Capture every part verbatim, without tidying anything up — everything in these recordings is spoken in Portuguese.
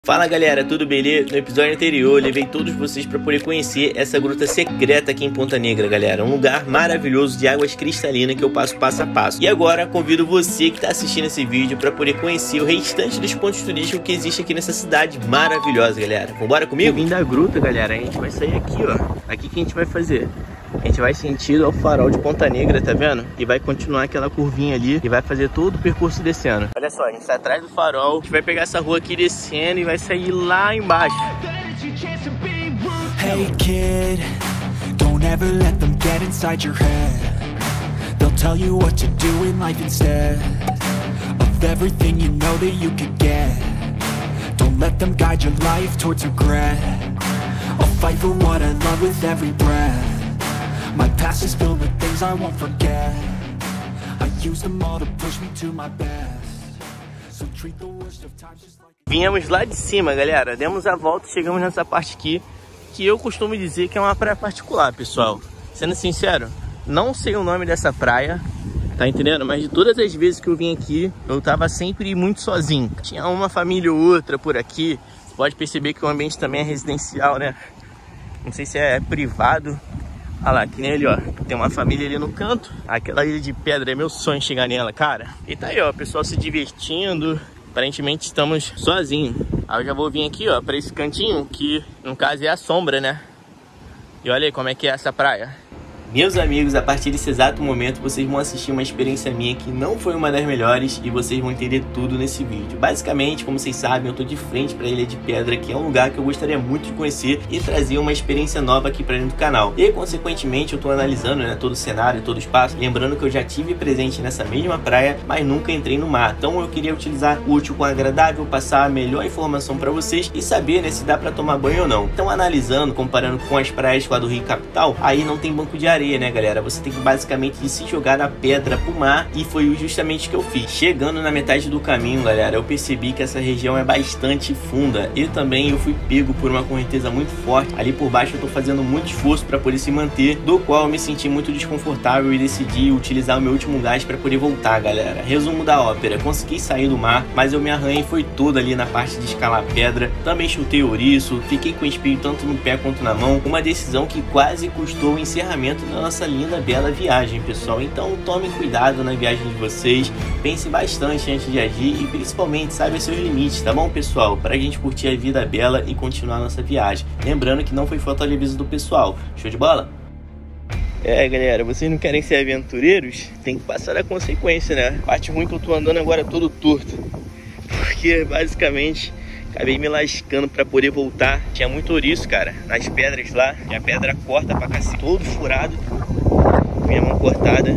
Fala galera, tudo beleza? No episódio anterior eu levei todos vocês para poder conhecer essa gruta secreta aqui em Ponta Negra, galera. Um lugar maravilhoso de águas cristalinas que eu passo passo a passo. E agora convido você que está assistindo esse vídeo para poder conhecer o restante dos pontos turísticos que existe aqui nessa cidade maravilhosa, galera. Vambora comigo? Vindo da gruta, galera, a gente vai sair aqui, ó. Aqui que a gente vai fazer? A gente vai sentido ao farol de Ponta Negra, tá vendo? E vai continuar aquela curvinha ali e vai fazer todo o percurso descendo. Olha só, a gente tá atrás do farol. A gente vai pegar essa rua aqui descendo e vai sair lá embaixo. Hey kid, don't ever let them get inside your head. They'll tell you what to do in life instead of everything you know that you could get. Don't let them guide your life towards regret. I'll fight for what I love with every breath. My past is filled with things I won't forget. I use them all to push me to my best. So treat the worst of times just like... Viemos lá de cima, galera. Demos a volta e chegamos nessa parte aqui, que eu costumo dizer que é uma praia particular, pessoal. Sendo sincero, não sei o nome dessa praia, tá entendendo? Mas de todas as vezes que eu vim aqui, eu tava sempre muito sozinho. Tinha uma família ou outra por aqui. Você pode perceber que o ambiente também é residencial, né? Não sei se é privado. Olha lá, que nem ali, ó. Tem uma família ali no canto. Aquela ilha de pedra é meu sonho chegar nela, cara. E tá aí, ó, o pessoal se divertindo. Aparentemente estamos sozinhos. Aí eu já vou vir aqui, ó, pra esse cantinho, que no caso é a sombra, né? E olha aí como é que é essa praia. Meus amigos, a partir desse exato momento vocês vão assistir uma experiência minha que não foi uma das melhores e vocês vão entender tudo nesse vídeo. Basicamente, como vocês sabem, eu tô de frente para a Ilha de Pedra, que é um lugar que eu gostaria muito de conhecer e trazer uma experiência nova aqui para dentro do canal. E, consequentemente, eu tô analisando, né, todo o cenário, todo o espaço, lembrando que eu já tive presente nessa mesma praia, mas nunca entrei no mar. Então eu queria utilizar o útil com o agradável, passar a melhor informação para vocês e saber, né, se dá para tomar banho ou não. Então, analisando, comparando com as praias lá do Rio Capital, aí não tem banco de areia, né, galera? Você tem que basicamente se jogar da pedra pro mar, e foi justamente o que eu fiz. Chegando na metade do caminho, galera, eu percebi que essa região é bastante funda e também eu fui pego por uma correnteza muito forte. Ali por baixo eu tô fazendo muito esforço para poder se manter, do qual eu me senti muito desconfortável e decidi utilizar o meu último gás para poder voltar, galera. Resumo da ópera: consegui sair do mar, mas eu me arranhei foi toda ali na parte de escalar a pedra. Também chutei ouriço, fiquei com o espinho tanto no pé quanto na mão. Uma decisão que quase custou o encerramento da nossa linda, bela viagem, pessoal. Então tomem cuidado na viagem de vocês, pense bastante antes de agir e principalmente saiba seus limites, tá bom, pessoal? Pra gente curtir a vida bela e continuar a nossa viagem. Lembrando que não foi falta de aviso do pessoal. Show de bola? É, galera, vocês não querem ser aventureiros? Tem que passar a consequência, né? Parte ruim que eu tô andando agora todo torto, porque basicamente acabei me lascando pra poder voltar. Tinha muito ouriço, cara, nas pedras lá. E a pedra corta pra cacete, todo furado, minha mão cortada.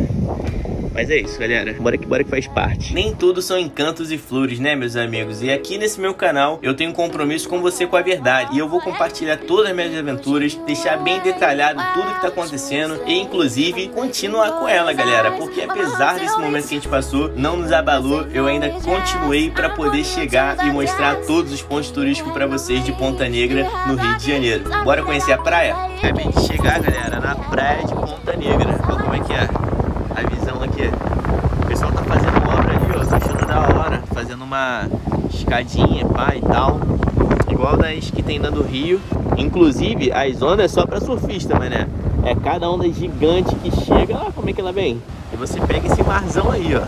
Mas é isso, galera, bora que bora que faz parte. Nem tudo são encantos e flores, né, meus amigos? E aqui nesse meu canal eu tenho um compromisso com você, com a verdade. E eu vou compartilhar todas as minhas aventuras, deixar bem detalhado tudo que tá acontecendo e inclusive continuar com ela, galera. Porque apesar desse momento que a gente passou, não nos abalou. Eu ainda continuei para poder chegar e mostrar todos os pontos turísticos para vocês de Ponta Negra, no Rio de Janeiro. Bora conhecer a praia? Acabei de chegar, galera, na praia de Ponta Negra. Olha como é que é a visão aqui. O pessoal tá fazendo obra ali, ó, tô achando da hora, fazendo uma escadinha, pá, e tal, igual das que tem dentro do rio. Inclusive, as ondas é só pra surfista, mané. É cada onda gigante que chega, olha como é que ela vem. E você pega esse marzão aí, ó.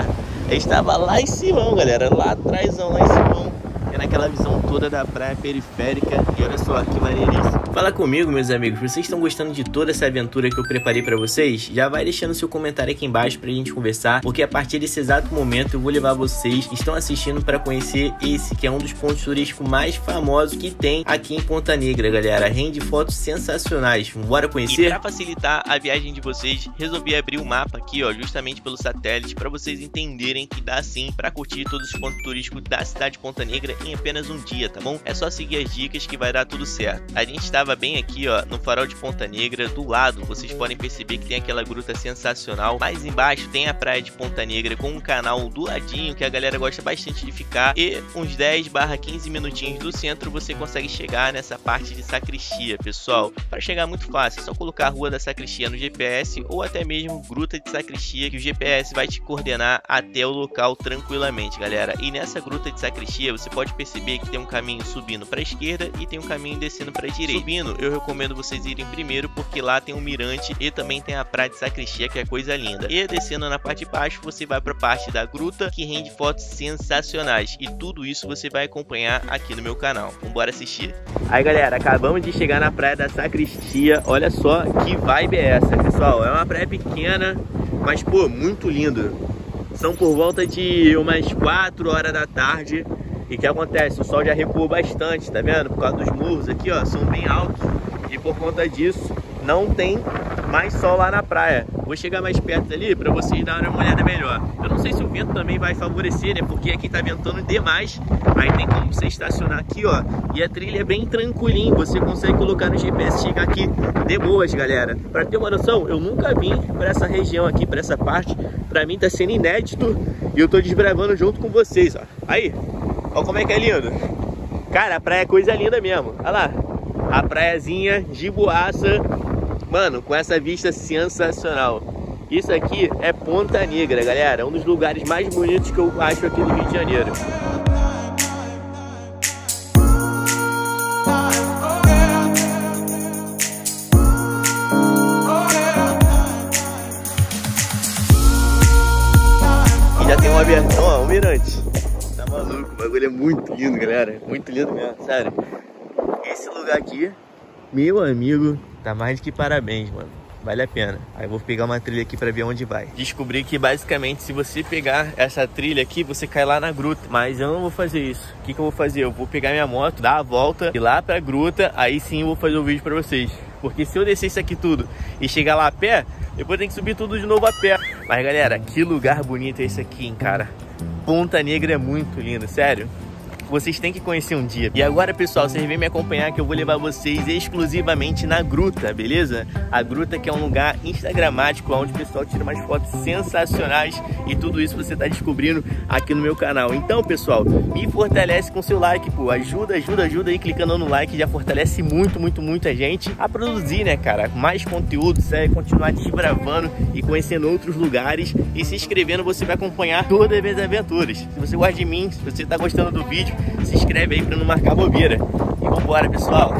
Eu estava lá em cima, galera, lá atrás, lá em cima, tendo aquela visão toda da praia periférica. E olha só que maneiríssimo. Fala comigo, meus amigos, vocês estão gostando de toda essa aventura que eu preparei pra vocês? Já vai deixando seu comentário aqui embaixo pra gente conversar, porque a partir desse exato momento eu vou levar vocês que estão assistindo pra conhecer esse que é um dos pontos turísticos mais famosos que tem aqui em Ponta Negra, galera. Rende fotos sensacionais, bora conhecer? E pra facilitar a viagem de vocês, resolvi abrir o mapa aqui, ó, justamente pelo satélite, pra vocês entenderem que dá sim pra curtir todos os pontos turísticos da cidade de Ponta Negra em apenas um dia, tá bom? É só seguir as dicas que vai dar tudo certo. A gente está bem aqui, ó, no farol de Ponta Negra. Do lado vocês podem perceber que tem aquela gruta sensacional. Mais embaixo tem a praia de Ponta Negra com um canal do ladinho que a galera gosta bastante de ficar. E uns dez barra quinze minutinhos do centro você consegue chegar nessa parte de Sacristia, pessoal. Para chegar muito fácil, é só colocar a Rua da Sacristia no G P S ou até mesmo Gruta de Sacristia, que o G P S vai te coordenar até o local tranquilamente, galera. E nessa Gruta de Sacristia você pode perceber que tem um caminho subindo para a esquerda e tem um caminho descendo para a direita. Subindo, eu recomendo vocês irem primeiro, porque lá tem um mirante e também tem a praia de Sacristia, que é coisa linda. E descendo na parte de baixo, você vai para a parte da gruta, que rende fotos sensacionais. E tudo isso você vai acompanhar aqui no meu canal. Vambora assistir? Aí, galera, acabamos de chegar na praia da Sacristia. Olha só que vibe é essa, pessoal. É uma praia pequena, mas, pô, muito lindo. São por volta de umas quatro horas da tarde. E o que acontece? O sol já recuou bastante, tá vendo? Por causa dos morros aqui, ó, são bem altos. E por conta disso, não tem mais sol lá na praia. Vou chegar mais perto ali para vocês darem uma olhada melhor. Eu não sei se o vento também vai favorecer, né? Porque aqui tá ventando demais. Aí tem como você estacionar aqui, ó. E a trilha é bem tranquilinho. Você consegue colocar no G P S e chegar aqui de boas, galera. Para ter uma noção, eu nunca vim para essa região aqui, para essa parte. Para mim tá sendo inédito. E eu tô desbravando junto com vocês, ó. Aí, ó como é que é lindo. Cara, a praia é coisa linda mesmo. Olha lá. A praiazinha de boaça. Mano, com essa vista sensacional. Isso aqui é Ponta Negra, galera. É um dos lugares mais bonitos que eu acho aqui do Rio de Janeiro. E já tem uma abertura, ó, um mirante. Tá maluco, o bagulho é muito lindo, galera. Muito lindo mesmo, sério. Esse lugar aqui, meu amigo, tá mais do que parabéns, mano. Vale a pena. Aí eu vou pegar uma trilha aqui pra ver onde vai. Descobri que basicamente se você pegar essa trilha aqui, você cai lá na gruta. Mas eu não vou fazer isso. O que que eu vou fazer? Eu vou pegar minha moto, dar a volta, ir lá pra gruta. Aí sim eu vou fazer o vídeo pra vocês. Porque se eu descer isso aqui tudo e chegar lá a pé, depois tem que subir tudo de novo a pé. Mas galera, que lugar bonito é esse aqui, hein, cara. Ponta Negra é muito lindo, sério. Vocês têm que conhecer um dia. E agora, pessoal, vocês vêm me acompanhar que eu vou levar vocês exclusivamente na gruta, beleza? A gruta que é um lugar instagramático, onde o pessoal tira umas fotos sensacionais. E tudo isso você tá descobrindo aqui no meu canal. Então, pessoal, me fortalece com seu like, pô. Ajuda, ajuda, ajuda aí clicando no like. Já fortalece muito, muito, muito a gente a produzir, né, cara? Mais conteúdo, sério, continuar desbravando e conhecendo outros lugares. E se inscrevendo, você vai acompanhar todas as minhas aventuras. Se você gosta de mim, se você tá gostando do vídeo, se inscreve aí pra não marcar bobeira. E vambora, pessoal.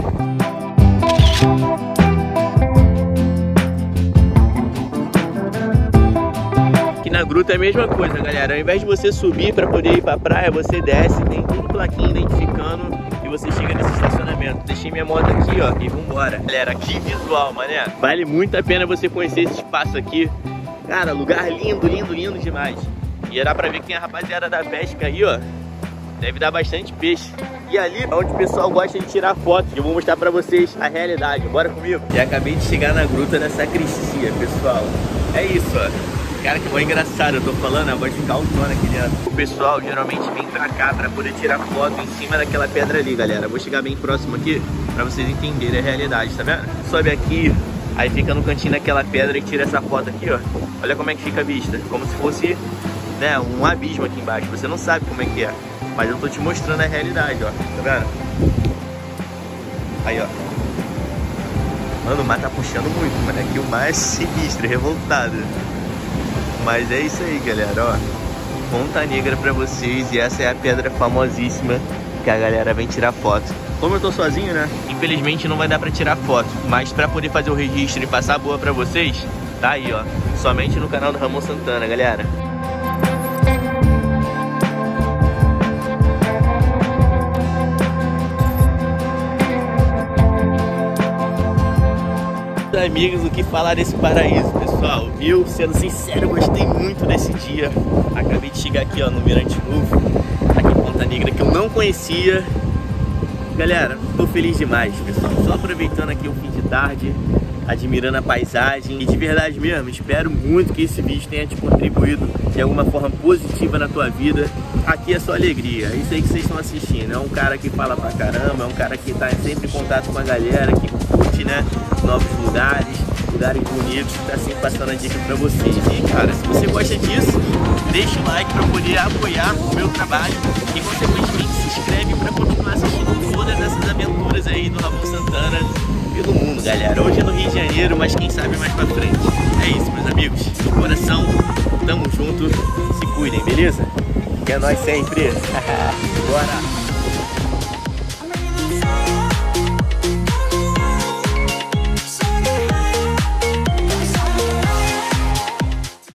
Aqui na gruta é a mesma coisa, galera. Ao invés de você subir pra poder ir pra praia, você desce, tem tudo plaquinha identificando e você chega nesse estacionamento. Deixei minha moto aqui, ó, e vambora. Galera, que visual, mané. Vale muito a pena você conhecer esse espaço aqui. Cara, lugar lindo, lindo, lindo demais. E dá pra ver que tem a rapaziada da pesca aí, ó. Deve dar bastante peixe. E ali é onde o pessoal gosta de tirar fotos. Eu vou mostrar pra vocês a realidade. Bora comigo. E acabei de chegar na gruta da Sacristia, pessoal. É isso, ó. Cara, que bom engraçado. Eu tô falando, a voz fica altona aqui dentro. O pessoal geralmente vem pra cá pra poder tirar foto em cima daquela pedra ali, galera. Vou chegar bem próximo aqui pra vocês entenderem a realidade, tá vendo? Sobe aqui, aí fica no cantinho daquela pedra e tira essa foto aqui, ó. Olha como é que fica a vista. Como se fosse, né, um abismo aqui embaixo. Você não sabe como é que é. Mas eu tô te mostrando a realidade, ó. Tá vendo? Aí, ó. Mano, o mar tá puxando muito, mano. Aqui o mar é sinistro, revoltado. Mas é isso aí, galera, ó. Ponta Negra pra vocês. E essa é a pedra famosíssima que a galera vem tirar foto. Como eu tô sozinho, né? Infelizmente não vai dar pra tirar foto. Mas pra poder fazer o registro e passar boa pra vocês, tá aí, ó. Somente no canal do Ramon Santana, galera. Amigos, o que falar desse paraíso, pessoal? Eu, sendo sincero, gostei muito desse dia. Acabei de chegar aqui, ó, no Mirante Novo, aqui em Ponta Negra, que eu não conhecia. Galera, tô feliz demais, pessoal. Só aproveitando aqui o fim de tarde, admirando a paisagem. E de verdade mesmo, espero muito que esse vídeo tenha te contribuído de alguma forma positiva na tua vida. Aqui é só alegria, é isso aí que vocês estão assistindo. É um cara que fala pra caramba, é um cara que tá sempre em contato com a galera, que curte, né, novos lugares, lugares bonitos, que tá sempre passando a dica pra vocês. E cara, se você gosta disso, deixa o like pra poder apoiar o meu trabalho e consequentemente se inscreve pra continuar assistindo todas essas aventuras aí do Ramon Santana pelo mundo, galera. Hoje é no Rio de Janeiro, mas quem sabe mais pra frente. É isso, meus amigos, do coração, tamo junto, se cuidem, beleza? que é nós sempre. Bora!